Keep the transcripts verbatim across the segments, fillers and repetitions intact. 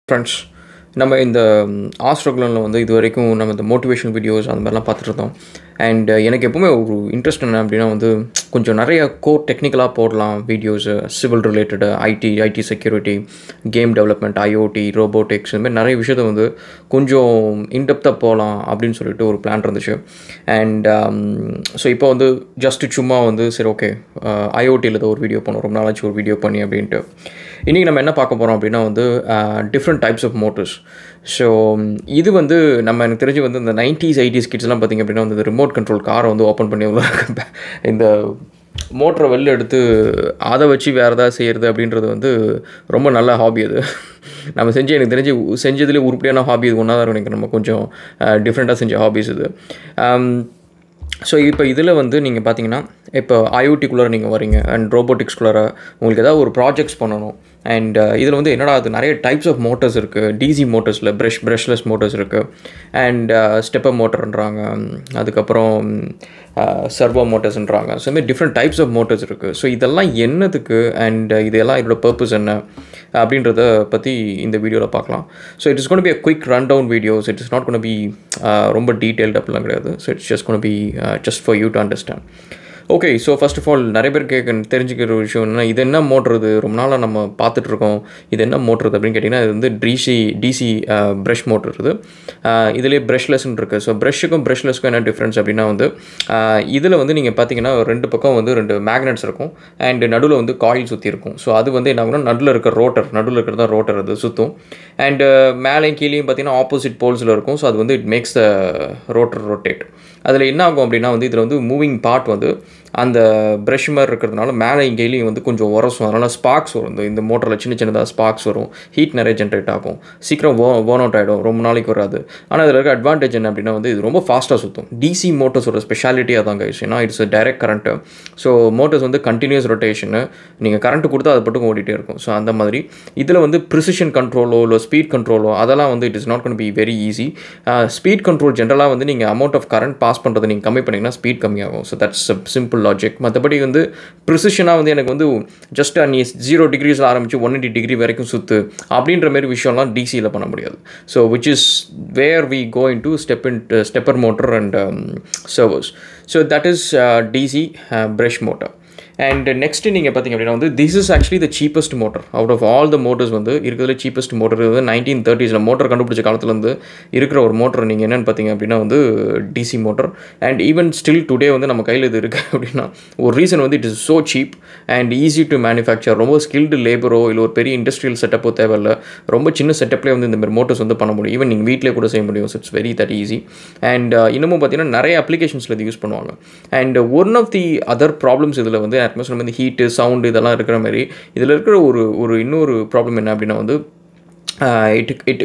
Friends, நம்ம இந்த ஆஸ்ட்ரோக்லனில் வந்து இது வரைக்கும் நம்ம இந்த மோட்டிவேஷன் வீடியோஸ் அந்த மாதிரிலாம் பார்த்துட்டு இருந்தோம். அண்ட் எனக்கு எப்போவுமே ஒரு இன்ட்ரெஸ்ட் என்ன அப்படின்னா வந்து கொஞ்சம் நிறைய கோர் டெக்னிக்கலாக போடலாம் videos, civil related, IT IT security, game development, IOT, robotics, இந்த மாதிரி நிறைய விஷயத்தை வந்து கொஞ்சம் இன்டெப்த்தாக போகலாம் அப்படின்னு சொல்லிட்டு ஒரு பிளான் இருந்துச்சு. அண்ட் ஸோ இப்போ வந்து ஜஸ்ட்டு சும்மா வந்து சரி ஓகே ஐஓடியில் ஏதோ ஒரு வீடியோ பண்ணோம், ரொம்ப நாளாச்சு ஒரு வீடியோ பண்ணி அப்படின்ட்டு. இன்றைக்கி நம்ம என்ன பார்க்க போகிறோம் அப்படின்னா வந்து different types of motors. So இது வந்து நம்ம எனக்கு தெரிஞ்சு வந்து இந்த நைன்டீஸ் எயிட்டிஸ் கிட்ஸ்லாம் பார்த்திங்க அப்படின்னா வந்து ரிமோட் கண்ட்ரோல் காரை வந்து ஓப்பன் பண்ணி இந்த மோட்டரை வெளில எடுத்து அதை வச்சு வேறு ஏதாவது செய்கிறது அப்படின்றது வந்து ரொம்ப நல்ல ஹாபி. அது நம்ம செஞ்சு எனக்கு தெரிஞ்சு செஞ்சதுலேயே உருப்படியான ஹாபி இது ஒன்றா தான் நினைக்கிறேன். நம்ம கொஞ்சம் டிஃப்ரெண்ட்டாக செஞ்ச ஹாபிஸ் இது. ஸோ இப்போ இதில் வந்து நீங்கள் பார்த்தீங்கன்னா இப்போ ஐஓடிக்குள்ளார நீங்கள் வரீங்க அண்ட் ரோபோட்டிக்ஸ்குள்ளார உங்களுக்கு ஏதாவது ஒரு ப்ராஜெக்ட்ஸ் பண்ணணும். அண்ட் இதில் வந்து என்னடா அது நிறைய டைப்ஸ் ஆஃப் மோட்டர்ஸ் இருக்குது. டிசி மோட்டர்ஸில் ப்ரெஷ் ப்ரெஷ்லெஸ் மோட்டர்ஸ் இருக்குது. அண்ட் ஸ்டெப்பர் மோட்டர்ன்றாங்க, அதுக்கப்புறம் சர்வோ மோட்டர்ஸ்ன்றாங்க. ஸோ இதுமாதிரி டிஃப்ரெண்ட் டைப்ஸ் ஆஃப் மோட்டர்ஸ் இருக்குது. ஸோ இதெல்லாம் என்னதுக்கு அண்ட் இதெல்லாம் இதோட பர்பஸ் என்ன அப்படின்றத பற்றி இந்த வீடியோவில் பார்க்கலாம். So it is gonna be a quick run down videos. It is not gonna be ரொம்ப டீட்டெயில்டு அப்படிலாம் கிடையாது. So it's just gonna be just for you to understand. Okay, so first of all நிறைய பேர் கேட்க தெரிஞ்சுக்கிற ஒரு விஷயம் என்னன்னா, இது என்ன மோட்ருது, ரொம்ப நாளாக நம்ம பார்த்துட்ருக்கோம், இது என்ன மோட்ருது அப்படின்னு கேட்டிங்கன்னா, இது வந்து டிசி டிசி ப்ரஷ் மோட்ரு இருக்குது. இதிலே ப்ரஷ்லெஸ்ன்னு இருக்குது. ஸோ ப்ரஷ்ஷுக்கும் ப்ரஷ்லெஸ்க்கும் என்ன டிஃப்ரென்ஸ் அப்படின்னா வந்து இதில் வந்து நீங்கள் பார்த்தீங்கன்னா ரெண்டு பக்கம் வந்து ரெண்டு மேக்னெட்ஸ் இருக்கும் அண்ட் நடுவில் வந்து காயில் சுற்றி இருக்கும். ஸோ அது வந்து என்ன ஆகும்னா நடுவில் இருக்கிற ரோட்டர் நடுவில் இருக்கிறது தான் ரோட்டர், அது சுற்றும். அண்டு மேலேயும் கீழேயும் பார்த்தீங்கன்னா ஆப்போசிட் போல்ஸில் இருக்கும். ஸோ அது வந்து it makes the rotor rotate. அதில் என்ன ஆகும் அப்படின்னா வந்து இதில் வந்து மூவிங் பார்ட் வந்து அந்த ப்ரஷ் மாதிரி இருக்கிறதுனால மேலே இங்கேயும் வந்து கொஞ்சம் உரசும். அதனால் ஸ்பார்க்ஸ் வரும். இந்த இந்த மோட்டரில் சின்ன சின்னதாக ஸ்பார்க்ஸ் வரும். ஹீட் நிறைய ஜென்ரேட் ஆகும். சீக்கிரம் ஓ ஓன் அவுட் ஆகிடும், ரொம்ப நாளைக்கு வராது. ஆனால் இதில் இருக்க அட்வான்டேஜ் என்ன அப்படின்னா வந்து இது ரொம்ப ஃபாஸ்ட்டாக சுற்றும். டிசி மோட்டர்ஸோட ஸ்பெஷாலிட்டியாக தான் கைஸ். ஏன்னா it's direct current. So motors வந்து கண்டினியூஸ் ரொட்டேஷனு, நீங்கள் கரண்ட்டு கொடுத்தா அது மட்டும் ஓடிட்டே இருக்கும். ஸோ அந்த மாதிரி இதில் வந்து ப்ரிசிஷன் கண்ட்ரோலோ இல்லை ஸ்பீட் கண்ட்ரோலோ அதெல்லாம் வந்து it is not gonna be very easy. Speed control ஜென்ரலாக வந்து நீங்கள் அமௌண்ட் ஆஃப் கரண்ட் பாஸ் பண்ணுறதை நீங்கள் கம்மி பண்ணிங்கன்னா ஸ்பீட் கம்மியாகும். So that's simple logic. மற்றபடி வந்து ப்ரிசிஷனாக வந்து எனக்கு வந்து ஜஸ்ட் நீ ஜீரோ டிகிரிஸில் ஆரம்பித்து ஒன் எயிட்டி டிகிரி வரைக்கும் சுற்று அப்படின்ற மாதிரி விஷயம்லாம் டிசியில் பண்ண முடியாது. So which is where we go into step in stepper motor and servers. So that is DC brush motor. And next நீங்கள் பார்த்தீங்க அப்படின்னா வந்து this is actually the cheapest motor out of all the motors. வந்து இருக்கிறதுல cheapest motor வந்து nineteen தேர்ட்டிஸில் motor கண்டுபிடிச்ச காலத்துலேருந்து இருக்கிற ஒரு மோட்டர் நீங்கள் என்னென்னு பார்த்தீங்க அப்படின்னா வந்து DC motor. And even still today வந்து நம்ம கையில் இது இருக்குது அப்படின்னா ஒரு ரீசன் வந்து it is so cheap and easy to manufacture. ரொம்ப ஸ்கில்டு லேபரோ இல்லை ஒரு பெரிய இண்டஸ்ட்ரியல் செட்டப்போ தேவையில்லை. ரொம்ப சின்ன செட்டப்லேயே வந்து இந்த மாதிரி மோட்டர்ஸ் வந்து பண்ண முடியும். ஈவன் நீங்கள் வீட்டிலே கூட செய்ய முடியும். It's very that easy. And இன்னமும் பார்த்தீங்கன்னா நிறைய அப்ளிகேஷன்ஸில் இது யூஸ் பண்ணுவாங்க. And one of the other problems இதில் வந்து அட்மாஸ்பியர் வந்து ஹீட்டு, சவுண்டு இதெல்லாம் இருக்கிற மாதிரி இதில் இருக்கிற ஒரு ஒரு இன்னொரு ப்ராப்ளம் என்ன அப்படின்னா வந்து it it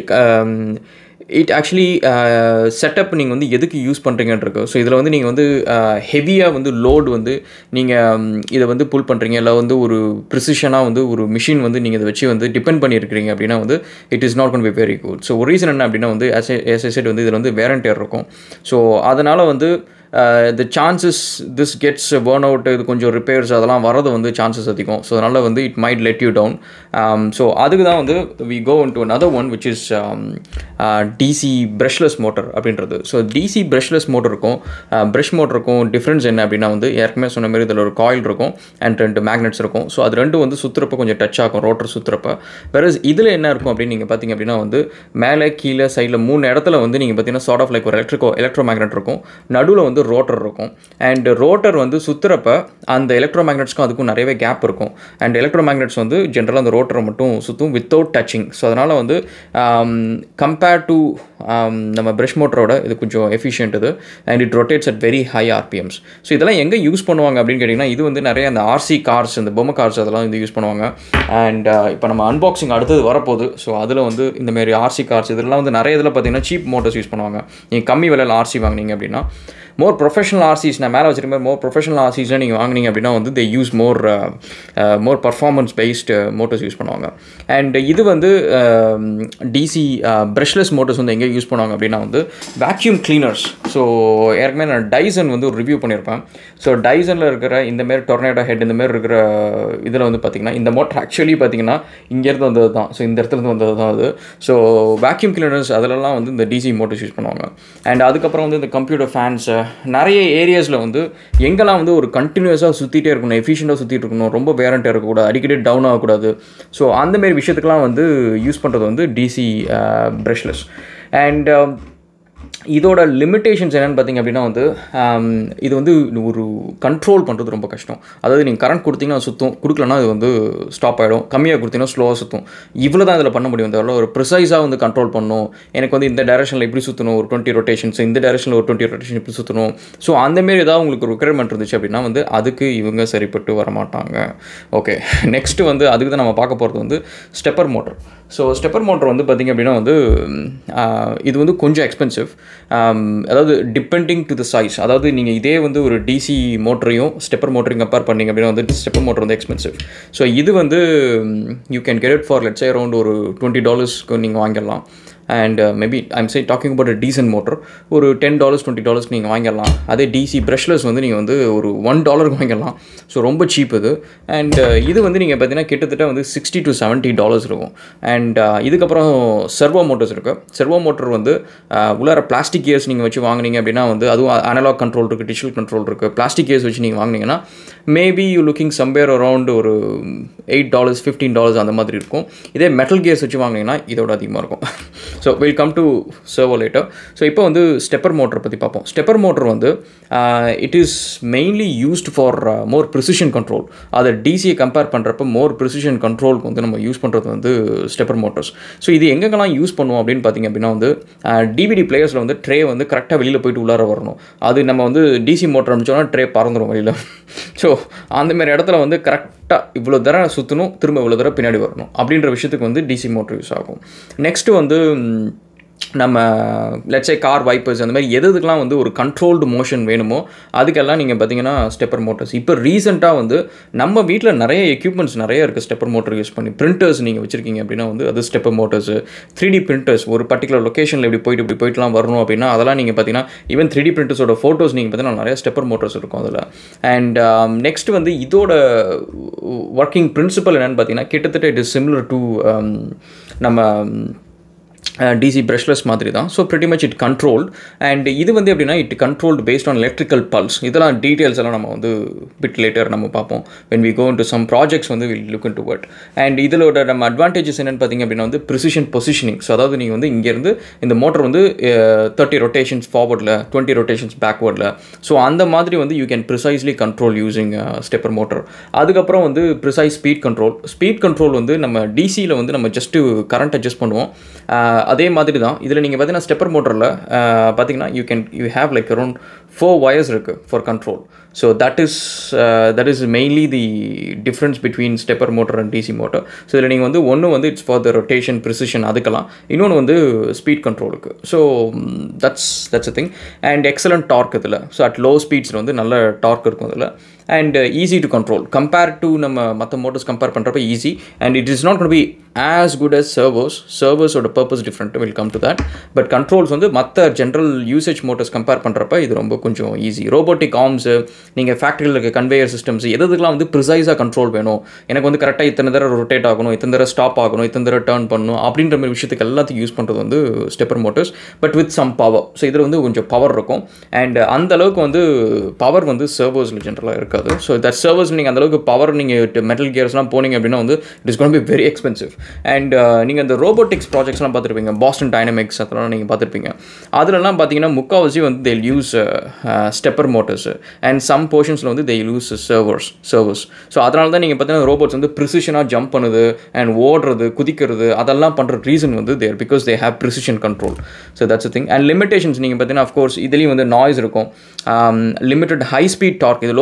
it actually setup நீங்கள் வந்து எதுக்கு யூஸ் பண்ணுறீங்கன்றது. ஸோ இதில் வந்து நீங்கள் வந்து ஹெவியாக வந்து லோடு வந்து நீங்கள் இதை வந்து புல் பண்ணுறீங்க இல்லை வந்து ஒரு ப்ரிசிஷனாக வந்து ஒரு மிஷின் வந்து நீங்கள் இதை வச்சு வந்து டிபெண்ட் பண்ணியிருக்கிறீங்க அப்படின்னா வந்து it is not gonna be very good. So ஒரு ரீசன் என்ன அப்படின்னா வந்து ஆஸ் எஸ் ஐ செட் வந்து இதில் வந்து வேரண்டியர் இருக்கும். ஸோ அதனால் வந்து the chances this gets burn out, இது கொஞ்சம் ரிப்பேர்ஸ் அதெல்லாம் வரது வந்து சான்சஸ் அதிகம். ஸோ அதனால் வந்து it might let you down. So அதுக்கு தான் வந்து we go into another one which is DC brushless motor அப்படின்றது. ஸோ டிசி ப்ரஷ்லெஸ் மோட்டருக்கும் ப்ரஷ் மோட்டருக்கும் டிஃப்ரென்ஸ் என்ன அப்படின்னா வந்து ஏற்கனவே சொன்ன மாதிரி இதில் ஒரு காயில் இருக்கும் அண்ட் ரெண்டு மேக்னெட்ஸ் இருக்கும். ஸோ அது ரெண்டும் வந்து சுற்றுறப்ப கொஞ்சம் டச் ஆகும் ரோட்டர் சுற்றுறப்ப. வேறு இதில் என்ன இருக்கும் அப்படின்னு நீங்கள் பார்த்தீங்க அப்படின்னா வந்து மேலே கீழே சைடில் மூணு இடத்துல வந்து நீங்கள் பார்த்தீங்கன்னா சார்ட் ஆஃப் லைக் ஒரு எலக்ட்ரிக்கோ எலக்ட்ரோ மேக்னெட் இருக்கும். நடுவில் வந்து ரோட்டர் இருக்கும். அண்ட் ரோட்டர் வந்து சுற்றுறப்ப அந்த எலக்ட்ரோ மேக்னெட்ஸ்க்கும் அதுக்கும் நிறையவே கேப் இருக்கும். அண்ட் எலக்ட்ரோ மேக்னெட்ஸ் வந்து ஜென்ரலாக அந்த ரோட்டரை மட்டும் சுற்றும் வித்தவுட் டச்சிங். ஸோ அதனால் வந்து கம்பேர்ட் டு நம்ம ப்ரஷ் மோட்டரோட இது கொஞ்சம் எஃபிஷியன்ட் இது. And it rotates at very high RPMs. So இதெல்லாம் எங்கே யூஸ் பண்ணுவாங்க அப்படின்னு கேட்டிங்கன்னா இது வந்து நிறைய அந்த ஆர்சி கார்ஸ், இந்த பொம்மை கார்ஸ் அதெல்லாம் வந்து யூஸ் பண்ணுவாங்க. அண்ட் இப்போ நம்ம அன்பாக்சிங் அடுத்தது வரப்போகுது. ஸோ அதில் வந்து இந்தமாரி ஆர்சி கார்ஸ் இதெல்லாம் வந்து நிறைய இதில் பார்த்தீங்கன்னா சீப் மோட்டர்ஸ் யூஸ் பண்ணுவாங்க. நீங்கள் கம்மி விலையில் ஆர்சி வாங்கினீங்க அப்படின்னா மோர் ப்ரொஃபஷனல் ஆர்சிஸ் நான் மேலே வச்சிருக்க மாதிரி மோர் ப்ரொஃபஷனல் ஆர்சிஸ்லாம் நீங்கள் வாங்கினீங்க அப்படின்னா வந்து they use more more performance based motors use பண்ணுவாங்க. அண்ட் இது வந்து டிசி ப்ரஷ்லெஸ் மோட்டர்ஸ் வந்து எங்கே யூஸ் பண்ணுவாங்க அப்படின்னா வந்து வேக்யூம் கிளீனர்ஸ். ஸோ ஏற்கனவே நான் டைசன் வந்து ஒரு ரிவ்யூ பண்ணியிருப்பேன். ஸோ டைசனில் இருக்கிற இந்தமாரி டொர்னேடோ ஹெட் இந்தமாரி இருக்கிற இதில் வந்து பார்த்திங்கன்னா இந்த மோட்டர் ஆக்சுவலி பார்த்திங்கன்னா இங்கேருந்து வந்தது தான். ஸோ இந்த இடத்துலேருந்து வந்தது தான் அது. ஸோ வேக்யூம் கிளீனர்ஸ் அதிலலாம் வந்து இந்த டிசி மோட்டர்ஸ் யூஸ் பண்ணுவாங்க. அண்ட் அதுக்கப்புறம் வந்து இந்த கம்ப்யூட்டர் ஃபேன்ஸு நிறைய ஏரியாஸில் வந்து எங்கெல்லாம் வந்து ஒரு கண்டினியூஸாக சுற்றிட்டே இருக்கணும், எஃபிஷியண்ட்டாக சுற்றிட்டு இருக்கணும், ரொம்ப வேரண்ட்டாக இருக்கக்கூடாது, அடிக்கடி டவுன் ஆகக்கூடாது. ஸோ அந்தமாரி விஷயத்துக்கெலாம் வந்து யூஸ் பண்ணுறது வந்து டிசி ப்ரஷ்லெஸ். அண்ட் இதோட லிமிட்டேஷன்ஸ் என்னென்னு பார்த்திங்க அப்படின்னா வந்து இது வந்து ஒரு கண்ட்ரோல் பண்ணுறது ரொம்ப கஷ்டம். அதாவது நீங்கள் கரண்ட் கொடுத்தீங்கன்னா சுற்றும், கொடுக்கலன்னா அது வந்து ஸ்டாப் ஆகிடும், கம்மியாக கொடுத்தீங்கன்னா ஸ்லோவாக சுற்றும். இவ்வளோ தான் இதில் பண்ண முடியும். இந்த ஒரு ப்ரிசைஸாக வந்து கண்ட்ரோல் பண்ணணும். எனக்கு வந்து இந்த டைரக்ஷனில் இப்படி சுற்றணும் ஒரு டுவெண்ட்டி ரொட்டேஷன்ஸ், இந்த டைரக்ஷனில் ஒரு டுவெண்ட்டி ரொட்டேஷன் இப்படி சுற்றணும். ஸோ அந்தமாரி ஏதாவது உங்களுக்கு ரிக்வயர்மெண்ட் இருந்துச்சு அப்படின்னா வந்து அதுக்கு இவங்க சரிப்பட்டு வரமாட்டாங்க. ஓகே, நெக்ஸ்ட்டு வந்து அதுக்கு தான் நம்ம பார்க்க போகிறது வந்து stepper motor. So stepper motor வந்து பார்த்திங்க அப்படின்னா வந்து இது வந்து கொஞ்சம் எக்ஸ்பென்சிவ். அதாவது டிபெண்டிங் டு த சைஸ். அதாவது நீங்கள் இதே வந்து ஒரு டிசி மோட்டரையும் ஸ்டெப்பர் மோட்டரையும் கம்பேர் பண்ணிங்க அப்படின்னா வந்து ஸ்டெப்பர் மோட்டர் வந்து எக்ஸ்பென்சிவ். ஸோ இது வந்து you can get it for let's say around ஒரு டுவெண்ட்டி டாலர்ஸ்க்கு நீங்கள் வாங்கிடலாம். And maybe I'm say talking about a decent motor ஒரு டென் டாலர்ஸ் டுவெண்ட்டி டாலர்ஸ்க்கு நீங்கள் வாங்கிடலாம். அதே டிசி ப்ரஷ்லெஸ் வந்து நீங்கள் வந்து ஒரு ஒன் டாலருக்கு வாங்கிடலாம். ஸோ ரொம்ப சீப் இது. அண்ட் இது வந்து நீங்கள் பார்த்தீங்கன்னா கிட்டத்தட்ட வந்து சிக்ஸ்டி டு செவன்ட்டி டாலர்ஸ் இருக்கும். அண்ட் இதுக்கப்புறம் சர்வோ மோட்டர்ஸ் இருக்குது. சர்வோ மோட்டர் வந்து உள்ளார பிளாஸ்டிக் கேஸ் நீங்கள் வச்சு வாங்கினீங்க அப்படின்னா வந்து அதுவும் அனலாக் கண்ட்ரோல் இருக்குது, டிஜிட்டல் கண்ட்ரோல் இருக்குது. பிளாஸ்டிக் கேஸ் வச்சு நீங்கள் வாங்கினீங்கன்னா maybe you looking somewhere around ஒரு எயிட் டாலர்ஸ் ஃபிஃப்டீன் டாலர்ஸ் அந்த மாதிரி இருக்கும். இதே மெட்டல் கேஸ் வச்சு வாங்கினீங்கன்னா இதோட அதிகமாக இருக்கும். So will come to servo later. So இப்போ வந்து ஸ்டெப்பர் மோட்டர் பற்றி பார்ப்போம். ஸ்டெப்பர் மோட்டர் வந்து it is mainly used for more precision control. அதை டிசியை கம்பேர் பண்ணுறப்ப மோர் ப்ரிசிஷன் கண்ட்ரோலுக்கு வந்து நம்ம யூஸ் பண்ணுறது வந்து ஸ்டெப்பர் மோட்டர்ஸ். ஸோ இது எங்கெங்கெல்லாம் யூஸ் பண்ணுவோம் அப்படின்னு பார்த்திங்க அப்படின்னா வந்து டிவிடி பிளேயர்ஸில் வந்து ட்ரே வந்து கரெக்டாக வெளியில் போயிட்டு உள்ளார வரணும். அது நம்ம வந்து டிசி மோட்டர் அனுப்பிச்சோன்னா ட்ரே பறந்துடும் வெளியில். ஸோ அந்தமாரி இடத்துல வந்து கரெக்டாக இவ்வளோ தடவை சுற்றணும், திரும்ப இவ்வளோ தடவை பின்னாடி வரணும் அப்படின்ற விஷயத்துக்கு வந்து டிசி மோட்டர் யூஸ் ஆகும். நெக்ஸ்ட்டு வந்து நம்ம லெட்ஸ் சே கார் வைப்பர்ஸ் அந்த மாதிரி எது எதுக்கெலாம் வந்து ஒரு கண்ட்ரோல்டு மோஷன் வேணுமோ அதுக்கெல்லாம் நீங்கள் பார்த்தீங்கன்னா ஸ்டெப்பர் மோட்டர்ஸ். இப்போ ரீசெண்டாக வந்து நம்ம வீட்டில் நிறைய எக்யூப்மெண்ட்ஸ் நிறைய இருக்குது ஸ்டெப்பர் மோட்டர் யூஸ் பண்ணி. பிரிண்டர்ஸ் நீங்கள் வச்சுருக்கீங்க அப்படின்னா வந்து அது stepper motors. Three D printers ஒரு பர்டிகுலர் லொக்கேஷனில் இப்படி போயிட்டு இப்படி போயிட்டுலாம் வரணும் அப்படின்னா அதெல்லாம் நீங்கள் பார்த்தீங்கன்னா ஈவன் த்ரீ டி பிரிண்டர்ஸோட ஃபோட்டோஸ் நீங்கள் பார்த்தீங்கன்னா நிறைய ஸ்டெப்பர் மோட்டர்ஸ் இருக்கும் அதில். அண்ட் நெக்ஸ்ட் வந்து இதோட ஒர்க்கிங் பிரின்சிபல் என்னென்னு பார்த்தீங்கன்னா கிட்டத்தட்ட இட் இஸ் சிமிலர் டு நம்ம டிசி ப்ரஷ்லெஸ் மாதிரி தான். So pretty much it controlled. And இது வந்து எப்படின்னா it controlled based on electrical pulse. இதெல்லாம் டீட்டெயில்ஸ் எல்லாம் நம்ம வந்து பிட் லேட்டர் நம்ம பார்ப்போம். When we go into some projects வந்து will look into it. And இதோட நம்ம அட்வான்டேஜஸ் என்னென்னு பார்த்திங்க அப்படின்னா வந்து ப்ரிசிஷன் பொசிஷனிங். ஸோ அதாவது நீங்கள் வந்து இங்கேருந்து இந்த மோட்டர் வந்து தேர்ட்டி ரொட்டேஷன்ஸ் ஃபார்வர்டில், டுவெண்ட்டி ரொட்டேஷன்ஸ் பேக்வர்டில். ஸோ அந்த மாதிரி வந்து you can precisely control using stepper motor. அதுக்கப்புறம் வந்து precise speed control. Speed control வந்து நம்ம டிசியில் வந்து நம்ம ஜஸ்ட்டு கரண்ட் அட்ஜஸ்ட் பண்ணுவோம். அதே மாதிரி தான் இதில் நீங்கள் பார்த்தீங்கன்னா ஸ்டெப்பர் மோட்டரில் பார்த்தீங்கன்னா you can you have like around four wires இருக்குது for control. So that is that is mainly the difference between stepper motor and DC motor. So இதில் நீங்கள் வந்து ஒன்று வந்து it's for the rotation precision அதுக்கெல்லாம், இன்னொன்று வந்து ஸ்பீட் கண்ட்ரோலுக்கு. So that's that's a thing. And excellent torque இதில். ஸோ அட் லோ ஸ்பீட்ஸில் வந்து நல்ல டார்க் இருக்கும் இதில். And easy to control compare to நம்ம மற்ற மோட்டர்ஸ் கம்பேர் பண்ணுறப்ப easy. And it is not gonna be as good as servers. சர்வர்ஸோட purpose different, will come to that. But controls வந்து மற்ற ஜென்ரல் யூசேஜ் மோட்டர்ஸ் கம்பேர் பண்ணுறப்ப இது ரொம்ப கொஞ்சம் ஈஸி. ரோபோட்டிக் ஆர்ம்ஸு, நீங்கள் ஃபேக்ட்ரியில் இருக்க கன்வேயர் சிஸ்டம்ஸ் எதுக்கெல்லாம் வந்து ப்ரிசைஸாக கண்ட்ரோல் வேணும், எனக்கு வந்து கரெக்டாக இத்தனை தடவை ரொட்டேட் ஆகணும், இத்தனை தடவை ஸ்டாப் ஆகணும், இத்தனை தடவை டர்ன் பண்ணணும் அப்படின்ற மாதிரி விஷயத்துக்கு எல்லாத்தையும் யூஸ் பண்ணுறது வந்து stepper motors. But with some power. So இதில் வந்து கொஞ்சம் பவர் இருக்கும். அண்ட் அந்த அளவுக்கு வந்து பவர் வந்து சர்வர்ஸில் ஜென்ரலாக இருக்காது. ஸோ தட் சர்வர்ஸ் நீங்கள் அந்தளவுக்கு பவர் நீங்கள் மெட்டல் கியர்ஸ்லாம் போனீங்க அப்படின்னா வந்து it is gonna be very expensive. And நீங்கள் அந்த ரோபோட்டிக்ஸ் ப்ராஜெக்ட்ஸ்லாம் பார்த்துருப்பீங்க, பாஸ்டன் டைனமிக்ஸ் அதெல்லாம் நீங்கள் பார்த்துருப்பீங்க. அதிலலாம் பார்த்தீங்கன்னா முக்கால்வாசி வந்து they use stepper motors. And some போர்ஷன்ஸில் வந்து they use servers servers so அதனால தான் நீங்கள் பார்த்தீங்கன்னா ரோபோட்ஸ் வந்து ப்ரிசிஷனாக ஜம்ப் பண்ணுது அண்ட் ஓடுறது, குதிக்கிறது, அதெல்லாம் பண்ணுற ரீசன் வந்து there because they have precision control. So that's a thing. And limitations நீங்கள் பார்த்தீங்கன்னா அஃப்கோர்ஸ் இதுலேயும் வந்து நாய்ஸ் இருக்கும், லிமிட்டட் ஹை ஸ்பீட் டார்க். இது low speed torque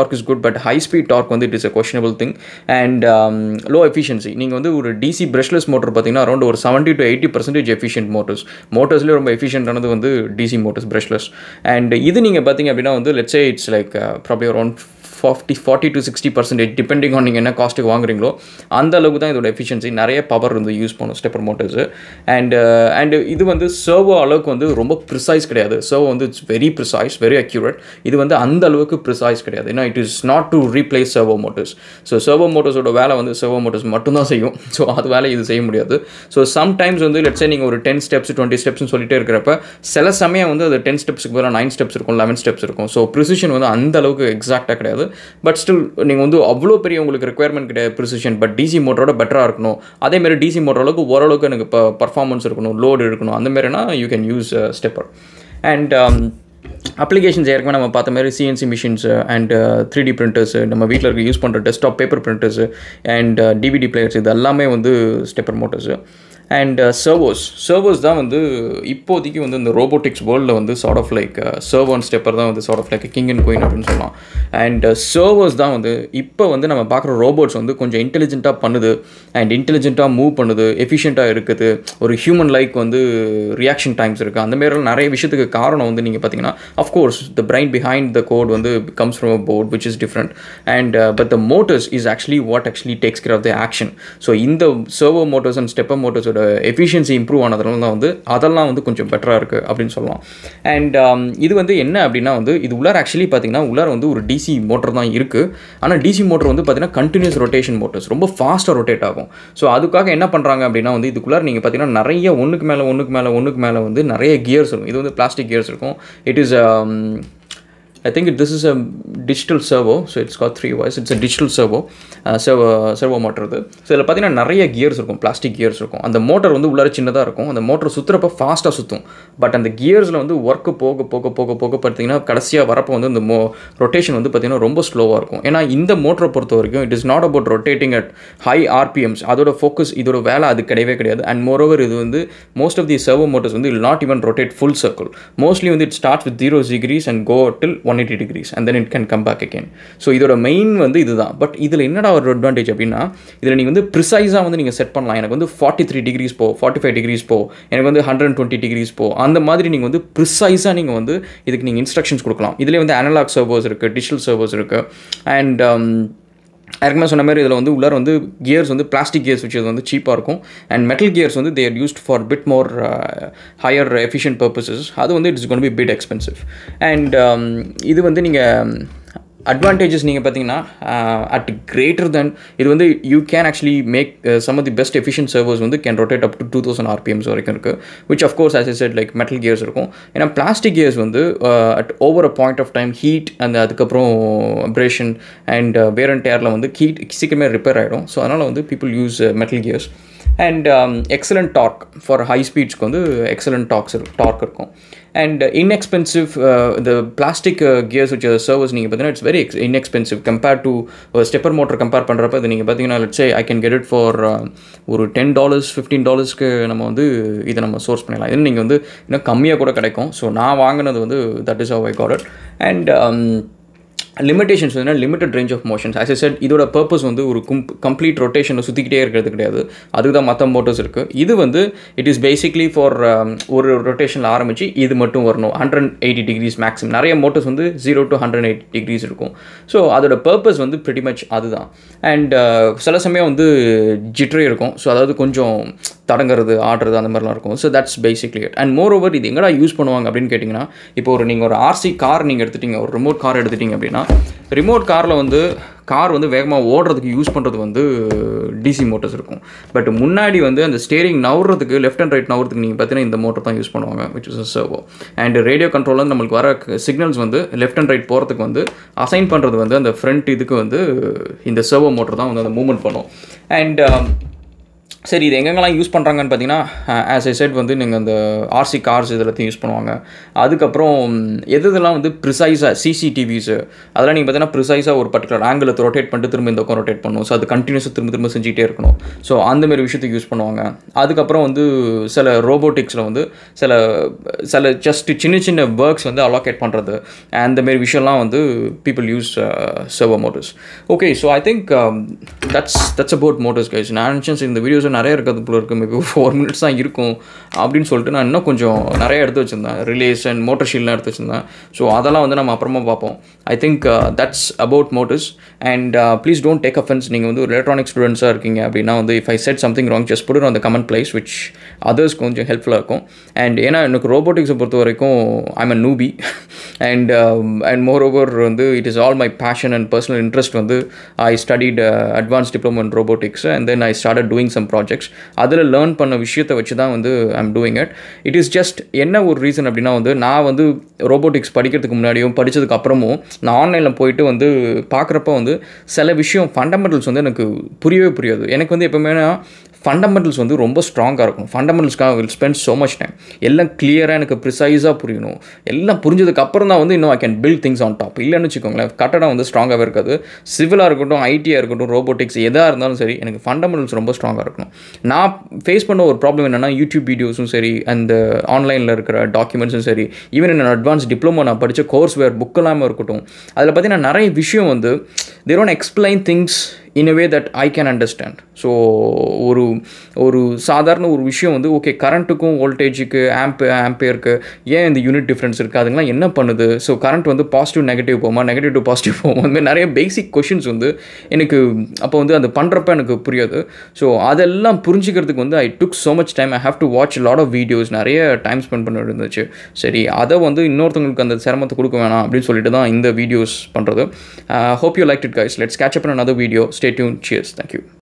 torque is good, but high speed torque வந்து it is a questionable thing. And um, low efficiency. நீங்கள் வந்து ஒரு D C brushless motor பார்த்தீங்கன்னா around ஒரு seventy to eighty percent efficient motors. மோட்டர்ஸ்லேயே ரொம்ப efficient ஆனது வந்து D C motors brushless. And இது நீங்கள் பார்த்தீங்க அப்படின்னா வந்து let's say it's like uh, probably around forty to sixty percent depending on நீங்கள் என்ன காஸ்ட்டுக்கு வாங்குறீங்களோ அந்த அளவுக்கு தான் இதோட எஃபிஷியன்சி. நிறைய பவர் வந்து யூஸ் பண்ணும் ஸ்டெப்பர் மோட்டர்ஸு. அண்ட் அண்ட் இது வந்து சர்வோ அளவுக்கு வந்து ரொம்ப ப்ரிசைஸ் கிடையாது. சர்வோ வந்து it's very precise, very accurate. இது வந்து அந்த அளவுக்கு ப்ரிசைஸ் கிடையாது. ஏன்னா it is not to replace servo motors. So servo மோட்டர்ஸோட வேலை வந்து சர்வோ மோட்டர்ஸ் மட்டும்தான் செய்யும். ஸோ அது வேலை இது செய்ய முடியாது. ஸோ சம்டைம்ஸ் வந்து லெட்ஸே நீங்கள் ஒரு டென் ஸ்டெப்ஸ் டுவெண்ட்டி ஸ்டெப்ஸ்னு சொல்லிட்டே இருக்கிறப்ப சில சமயம் வந்து அது டென் ஸ்டெப்ஸுக்கு பதிலாக நைன் ஸ்டெப்ஸ் இருக்கும், லெவன் ஸ்டெப்ஸ் இருக்கும். ஸோ ப்ரிசிஷன் வந்து அந்த அளவுக்கு எக்ஸாக்டாக கிடையாது. பட் ஸ்டில் நீங்கள் வந்து அவ்வளோ பெரிய உங்களுக்கு ரெக்குயர்மெண்ட் கிடையாது ப்ரிசிஷன். பட் டிசி மோட்டரோட பெட்டராக இருக்கணும். அதேமாதிரி டிசி மோட்டர் அளவுக்கு ஓரளவுக்கு எனக்கு இப்போ பர்ஃபார்மன்ஸ் இருக்கணும், லோடு இருக்கணும். அந்த மாதிரினா you can use stepper. And applications ஏற்கனவே நம்ம பார்த்த மாதிரி CNC machines and three D printers, நம்ம வீட்டில் இருக்க யூஸ் பண்ணுற desktop paper printers and DVD players, இது எல்லாமே வந்து stepper motors. And servos servos தான் வந்து இப்போதைக்கு வந்து இந்த ரோபோட்டிக்ஸ் வேர்ல்டில் வந்து sort of like servo and stepper தான் வந்து sort of like king and queen அப்படின்னு சொல்லலாம். அண்ட் சர்வோஸ் தான் வந்து இப்போ வந்து நம்ம பார்க்குற ரோபோட்ஸ் வந்து கொஞ்சம் இன்டெலிஜென்ட்டாக பண்ணுது அண்ட் இன்டெலிஜென்ட்டாக மூவ் பண்ணுது, எஃபிஷியண்ட்டாக இருக்குது, ஒரு ஹியூமன் லைக் வந்து ரியாக்ஷன் டைம்ஸ் இருக்குது. அந்த மாதிரிலாம் நிறைய விஷயத்துக்கு காரணம் வந்து நீங்கள் பார்த்தீங்கன்னா of course the brain behind the code வந்து comes from a board which is different. And but the motors is actually what actually takes care of the action. So இந்த சர்வோ மோட்டர்ஸ் அண்ட் ஸ்டெப்பர் மோட்டர்ஸோட efficiency improve ஆனதுனால தான் வந்து அதெல்லாம் வந்து கொஞ்சம் பெட்டராக இருக்குது அப்படின்னு சொல்லலாம். அண்ட் இது வந்து என்ன அப்படின்னா வந்து இது உள்ளார ஆக்சுவலி பார்த்தீங்கன்னா உள்ளார வந்து ஒரு டிசி மோட்டர் தான் இருக்குது. ஆனால் டிசி மோட்டர் வந்து பார்த்தீங்கன்னா கண்டினியூஸ் ரொட்டேஷன் மோட்டர்ஸ், ரொம்ப ஃபாஸ்ட்டாக ரொட்டேட் ஆகும். ஸோ அதுக்காக என்ன பண்ணுறாங்க அப்படின்னா வந்து இதுக்குள்ளார நீங்கள் பார்த்தீங்கன்னா நிறைய ஒன்றுக்கு மேலே ஒன்றுக்கு மேலே ஒன்றுக்கு மேலே வந்து நிறைய கியர்ஸ் இருக்கும். இது வந்து பிளாஸ்டிக் கியர்ஸ் இருக்கும். It is I think this is a digital servo, so it's got three wires. It's a digital servo, uh, servo servo motor இது. ஸோ இதில் பார்த்தீங்கன்னா நிறைய கியர்ஸ் இருக்கும், பிளாஸ்டிக் கியர்ஸ் இருக்கும். அந்த மோட்டர் வந்து உள்ளார சின்னதாக இருக்கும். அந்த மோட்டர் சுற்றுறப்ப ஃபாஸ்ட்டாக சுற்றும். பட் அந்த கியர்ஸில் வந்து ஒர்க்கு போக போக போக போக பார்த்தீங்கன்னா கடைசியாக வரப்போ வந்து இந்த மோ ரொட்டேஷன் வந்து பார்த்தீங்கன்னா ரொம்ப ஸ்லோவாக இருக்கும். ஏன்னா இந்த மோட்டரை பொறுத்த வரைக்கும் it is not about rotating at high RPMs. அதோட ஃபோக்கஸ், இதோட வேலை அது கிடையவே கிடையாது. அண்ட் மோரோவர் இது வந்து most of the servo motors வந்து will not even rotate full circle. Mostly வந்து it start with zero degrees and go till one eighty degrees and then it can come back again. So இதோட main வந்து இதுதான். But இதில் என்னடா ஒரு advantage அப்படின்னா இதில் நீங்கள் வந்து ப்ரிசைஸாக வந்து நீங்கள் செட் பண்ணலாம். எனக்கு வந்து ஃபார்ட்டி த்ரீ டிகிரிஸ் போ, ஃபார்ட்டி ஃபைவ் டிகிரிஸ் போ, எனக்கு வந்து ஹண்ட்ரட் டுவெண்ட்டி டிகிரிஸ் போ, அந்த மாதிரி நீங்கள் வந்து ப்ரிசைஸாக நீங்கள் வந்து இதுக்கு நீங்கள் இன்ஸ்ட்ரக்ஷன்ஸ் கொடுக்கலாம். இதிலே வந்து அனலாக் சர்வோஸ் இருக்குது, டிஜிட்டல் சர்வோஸ் இருக்குது. அண்ட் ஏற்கனவே சொன்ன மாதிரி இதில் வந்து உள்ளார வந்து கியர்ஸ் வந்து பிளாஸ்டிக் கியர்ஸ் வச்சு வந்து சீப்பாக இருக்கும். அண்ட் மெட்டல் கியர்ஸ் வந்து they're used for bit more higher efficient purposes. அது வந்து it's gonna be bit expensive. And இது வந்து நீங்கள் அட்வான்டேஜஸ் நீங்கள் பார்த்தீங்கன்னா அட் கிரேட்டர் தென் இது வந்து you can actually make some of the best efficient servers வந்து can rotate up to two thousand RPMs வரைக்கும் இருக்குது. Which of course as I said like metal gears இருக்கும். ஏன்னா பிளாஸ்டிக் கியர்ஸ் வந்து at over a point of time heat அந்த அதுக்கப்புறம் abrasion and wear and டேரில் வந்து ஹீட் சீக்கிரமே ரிப்பேர் ஆகிடும். ஸோ அதனால் வந்து people use metal gears. And excellent torque for high ஸ்பீட்ஸ்க்கு வந்து எக்ஸலண்ட் டார்க்ஸ் டார்க் இருக்கும். அண்ட் இன்எக்ஸ்பென்சிவ் இந்த பிளாஸ்டிக் கியர்ஸ் வச்ச சர்வஸ் நீங்கள் பார்த்தீங்கன்னா it's very ex inexpensive compare to stepper motor compare பண்ணுறப்ப இது நீங்கள் பார்த்தீங்கன்னா let's say I can get it for ஒரு டென் டாலர்ஸ் ஃபிஃப்டீன் டாலர்ஸ்க்கு நம்ம வந்து இதை நம்ம சோர்ஸ் பண்ணலாம். இது நீங்கள் வந்து இன்னும் கம்மியாக கூட கிடைக்கும். ஸோ நான் வாங்கினது வந்து that is how I got it. And limitations வந்து limited range of motions. As I said இதோட பர்பஸ் வந்து ஒரு கும் கம்ப்ளீட் ரொட்டேஷனில் சுற்றிக்கிட்டே இருக்கிறது கிடையாது. அதுக்கு தான் மற்ற மோட்டர்ஸ் இருக்குது. இது வந்து இட் இஸ் பேசிக்லி ஃபார் ஒரு ரொட்டேஷனில் ஆரம்பித்து இது மட்டும் வரணும் ஹண்ட்ரட் எயிட்டி டிகிரிஸ் மேக்ஸிமம். நிறைய மோட்டர்ஸ் வந்து zero to hundred eighty degrees இருக்கும். ஸோ அதோட பர்பஸ் வந்து ப்ரிட்டி மச் அதுதான். அண்ட் சில சமயம் வந்து ஜிட்ரே இருக்கும். ஸோ அதாவது கொஞ்சம் தடங்கிறது ஆடுறது அந்த மாதிரிலாம் இருக்கும். So that's basically it. And more over இது எங்கடா யூஸ் பண்ணுவாங்க அப்படின்னு கேட்டிங்கன்னா இப்போ ஒரு நீங்கள் ஒரு ஆர்சி கார் நீங்கள் எடுத்துட்டீங்க, ஒரு ரிமோட் கார் எடுத்துட்டிங்க அப்படின்னா ரிமோட் காரில் வந்து கார் வந்து வேகமாக ஓடுறதுக்கு யூஸ் பண்ணுறது வந்து டிசி மோட்டர்ஸ் இருக்கும். பட் முன்னாடி வந்து அந்த ஸ்டேரிங் நவுறதுக்கு லெஃப்ட் அண்ட் ரைட் நவுறதுக்கு நீங்கள் பார்த்தீங்கன்னா இந்த மோட்டர் தான் யூஸ் பண்ணுவாங்க, which is a servo. And radio control வந்து நம்மளுக்கு வர சிக்னல்ஸ் வந்து லெஃப்ட் அண்ட் ரைட் போகிறதுக்கு வந்து அசைன் பண்ணுறது வந்து அந்த ஃப்ரண்ட் இதுக்கு வந்து இந்த சர்வோ மோட்டர் தான் வந்து அந்த மூவ்மெண்ட் பண்ணும். அண்ட் சரி இது எங்கெங்கெல்லாம் யூஸ் பண்ணுறாங்கன்னு பார்த்தீங்கன்னா, ஆஸ் ஐ செட் வந்து நீங்கள் அந்த ஆர்சி கார்ஸ் இதெல்லாத்தையும் யூஸ் பண்ணுவாங்க. அதுக்கப்புறம் எது இதெல்லாம் வந்து ப்ரிசைஸாக சிசிடிவிஸு அதெல்லாம் நீங்கள் பார்த்தீங்கன்னா ப்ரிசைஸாக ஒரு பர்டிகுலர் ஆங்கிள் ரொட்டேட் பண்ணிட்டு திரும்ப இந்த பக்கம் ரொட்டேட் பண்ணணும். ஸோ அது கண்டினியூஸாக திரும்ப திரும்ப செஞ்சுட்டே இருக்கணும். ஸோ அந்தமாரி விஷயத்துக்கு யூஸ் பண்ணுவாங்க. அதுக்கப்புறம் வந்து சில ரோபோட்டிக்ஸில் வந்து சில சில ஜஸ்ட் சின்ன சின்ன ஒர்க்ஸ் வந்து அலோகேட் பண்ணுறது அந்தமாரி விஷயம்லாம் வந்து people use servo motors. Okay, so I think that's that's about motors guys. நான் நினச்சேன் இந்த வீடியோஸ் நிறைய இருக்கிறது போல இருக்குது, மேபி ஃபோர் மினிட்ஸ் தான் இருக்கும் அப்படின்னு சொல்லிட்டு நான் இன்னும் கொஞ்சம் நிறைய எடுத்து வச்சுருந்தேன். ரிலேஸ் அண்ட் மோட்டர் ஷீல்ட்லாம் எடுத்து வச்சுருந்தேன். ஸோ அதெல்லாம் வந்து நம்ம அப்புறமா பார்ப்போம். I think that's about motors. And please don't take offence. நீங்கள் வந்து ஒரு எலக்ட்ரானிக் ஸ்டூடெண்ட்ஸாக இருக்கீங்க அப்படின்னா வந்து if I said something wrong just put it on the comment place which others கொஞ்சம் ஹெல்ப்ஃபுல்லாக இருக்கும். அண்ட் ஏன்னா எனக்கு ரோபோட்டிக்ஸை பொறுத்த வரைக்கும் I'm a newbie and and more over வந்து it is all my passion and personal interest. வந்து I studied advance diploma in robotics and then I started doing some projects. அதில் லேர்ன் பண்ண விஷயத்தை வச்சு தான் வந்து I'm doing it. It is just என்ன ஒரு ரீசன் அப்படின்னா வந்து நான் வந்து ரோபோட்டிக்ஸ் படிக்கிறதுக்கு முன்னாடியும் படித்ததுக்கு அப்புறமும் நான் ஆன்லைனில் போயிட்டு வந்து பார்க்குறப்ப வந்து சில விஷயம் ஃபண்டமெண்டல்ஸ் வந்து எனக்கு புரியவே புரியாது. எனக்கு வந்து எப்போவுமே ஃபண்டமெண்டல்ஸ் வந்து ரொம்ப ஸ்ட்ராங்காக இருக்கும். ஃபண்டமெண்டல்ஸ்க்காக will spend so much time. எல்லாம் கிளியராக எனக்கு ப்ரிசைஸாக புரியணும். எல்லாம் புரிஞ்சதுக்கு அப்புறம் தான் வந்து இன்னும் I can build things on top. இல்லைன்னு வச்சுக்கோங்களேன், கட்டடம் வந்து ஸ்ட்ராங்காகவே இருக்காது. சிவிலாக இருக்கட்டும், ஐடியாக இருக்கட்டும், ரோபோட்டிக்ஸ் எதாக இருந்தாலும் சரி, எனக்கு ஃபண்டமெண்டல்ஸ் ரொம்ப ஸ்ட்ராங்காக இருக்கணும். நான் ஃபேஸ் பண்ண ஒரு ப்ராப்ளம் என்னென்னா, யூடியூப் வீடியோஸும் சரி, அந்த ஆன்லைனில் இருக்கிற டாக்குமெண்ட்ஸும் சரி, ஈவன் என்ன அட்வான்ஸ் டிப்ளமோ நான் படித்த கோர்ஸ் வேர் புக் எல்லாமே இருக்கட்டும், அதில் பார்த்தீங்கன்னா நிறைய விஷயம் வந்து they don't explain things in a way that I can understand. So ஒரு ஒரு சாதாரண ஒரு விஷயம் வந்து ஓகே கரண்ட்டுக்கும் வோல்டேஜுக்கு ஆம்ப் ஆம்பியருக்கு ஏன் இந்த யூனிட் டிஃப்ரென்ஸ் இருக்குது, அதுங்களாம் என்ன பண்ணுது, ஸோ கரண்ட் வந்து பாசிட்டிவ் நெகட்டிவ் போகுமா, நெகட்டிவ் டு பாசிட்டிவ் போகுமா, அந்த மாதிரி நிறைய பேசிக் கொஷின்ஸ் வந்து எனக்கு அப்போ வந்து அது பண்ணுறப்ப எனக்கு புரியாது. ஸோ அதெல்லாம் புரிஞ்சிக்கிறதுக்கு வந்து I took so much time. I have to watch lot of videos, நிறைய டைம் ஸ்பெண்ட் பண்ண இருந்துச்சு. சரி அதை வந்து இன்னொருத்தவங்களுக்கு அந்த சிரமத்தை கொடுக்க வேணாம் அப்படின்னு சொல்லிட்டு தான் இந்த வீடியோஸ் பண்ணுறது. Hope you like it guys. Let's catch up in another video. Stay tuned. Cheers. Thank you.